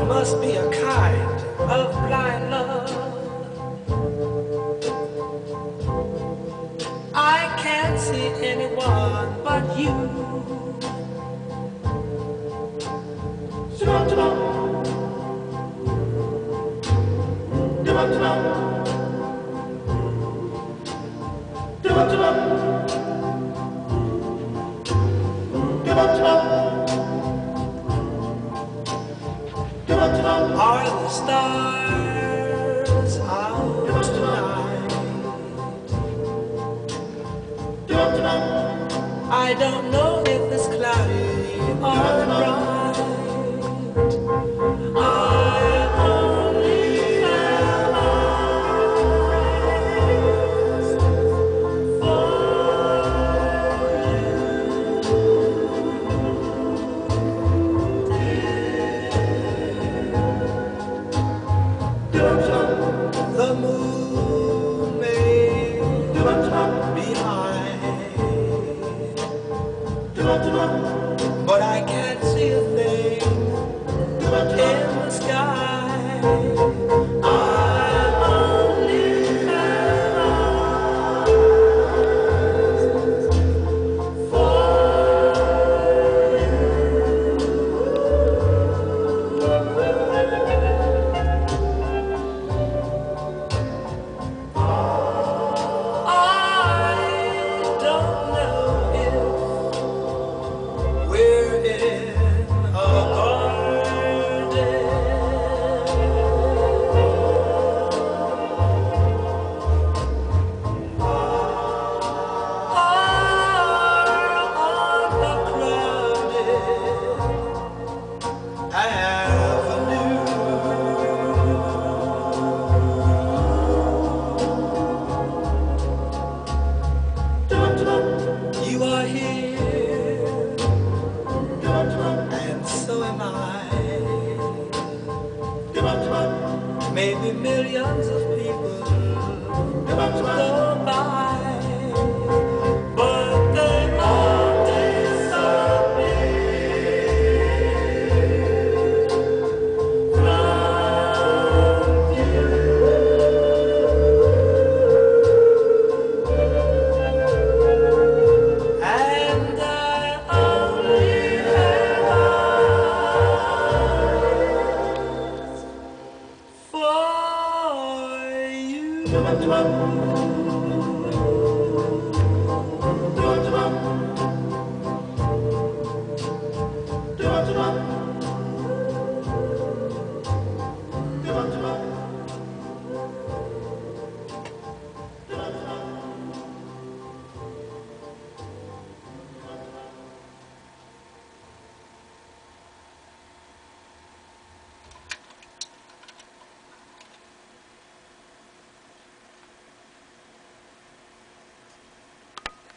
must be a kind of blind love. I can't see anyone but you. Are the stars out tonight? I don't know if it's cloudy or bright. I only have eyes for the moon may be high, but I can't see a thing in the sky. I only have eyes for you are here, and so am I. Maybe millions of people go by, but they all disappear from view. And I only have eyes for you.